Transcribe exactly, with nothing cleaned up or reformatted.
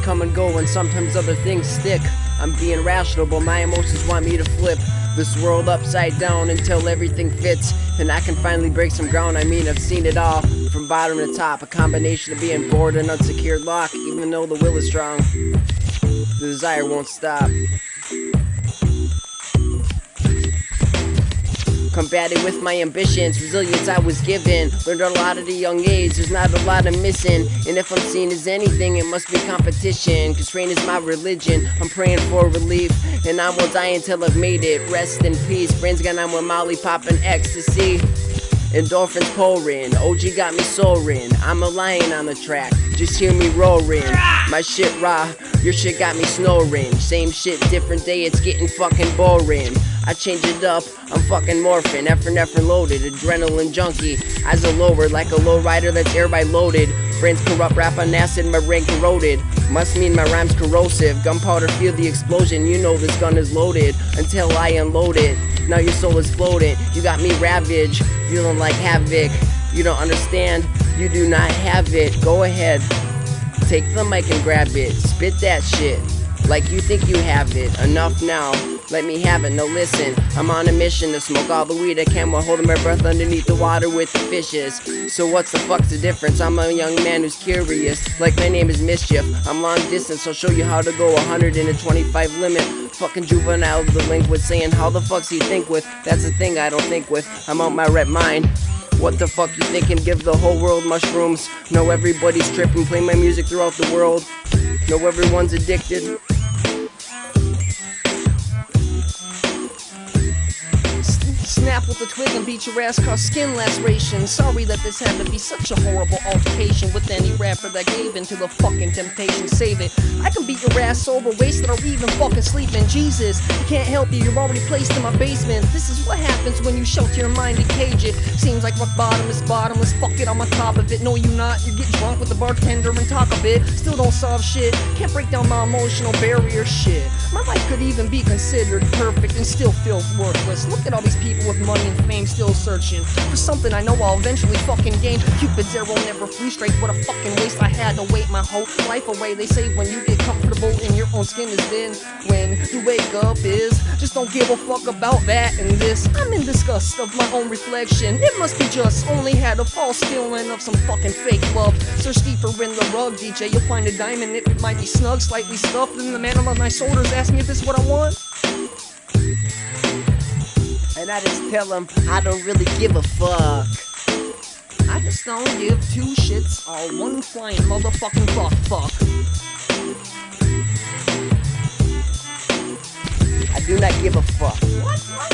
come and go, and sometimes other things stick. I'm being rational, but my emotions want me to flip this world upside down until everything fits, and I can finally break some ground. I mean, I've seen it all, from bottom to top, a combination of being bored and unsecured lock. Even though the will is strong, the desire won't stop. Combated with my ambitions, resilience I was given. Learned a lot at a young age, there's not a lot I'm missing. And if I'm seen as anything, it must be competition. Cause rain is my religion, I'm praying for relief. And I won't die until I've made it, rest in peace. Brains gone on with Molly popping ecstasy. Endorphins pouring, O G got me soaring. I'm a lion on the track, just hear me roaring. My shit raw, your shit got me snoring. Same shit, different day, it's getting fucking boring. I change it up, I'm fucking morphin', epinephrine loaded, adrenaline junkie. Eyes are lower like a lowrider that's airby loaded. Brains corrupt, rap on acid, my brain corroded. Must mean my rhyme's corrosive. Gunpowder, feel the explosion, you know this gun is loaded. Until I unload it, now your soul is floating. You got me ravaged, feeling like havoc. You don't understand, you do not have it. Go ahead, take the mic and grab it. Spit that shit like you think you have it. Enough now, let me have it. No, listen, I'm on a mission to smoke all the weed I can while holding my breath underneath the water with the fishes. So what's the fuck's the difference? I'm a young man who's curious, like my name is Mischief. I'm long distance, I'll show you how to go one hundred in a twenty-five limit. Fucking juvenile delinquent saying how the fuck's he think with? That's the thing I don't think with, I'm out my rep mind. What the fuck you thinking? Give the whole world mushrooms. Know everybody's tripping, play my music throughout the world. Know everyone's addicted. Snap with the twig and beat your ass, cause skin lacerations. Sorry that this had to be such a horrible altercation with any rapper that gave into the fucking temptation. Save it, I can beat your ass over, wasted, or even fucking sleeping. Jesus, I can't help you, you're already placed in my basement. This is what happens when you shelter your mind and cage it. Seems like rock bottom is bottomless, fuck it, I'm on top of it. No you not, you get drunk with the bartender and talk a bit. Still don't solve shit, can't break down my emotional barrier. Shit, my life could even be considered perfect and still feels worthless. Look at all these people with money and fame still searching for something I know I'll eventually fucking gain. Cupid's arrow never flew straight, what a fucking waste. I had to wait my whole life away. They say when you get comfortable in your own skin is then when you wake up is. Just don't give a fuck about that and this. I'm in disgust of my own reflection. It must be just only had a false feeling of some fucking fake love. Search deeper in the rug, D J, you'll find a diamond. It might be snug, slightly stuffed, and the man on my shoulders asking if this is what I want. And I just tell them I don't really give a fuck. I just don't give two shits, all one flying motherfucking fuck fuck. I do not give a fuck. What? What?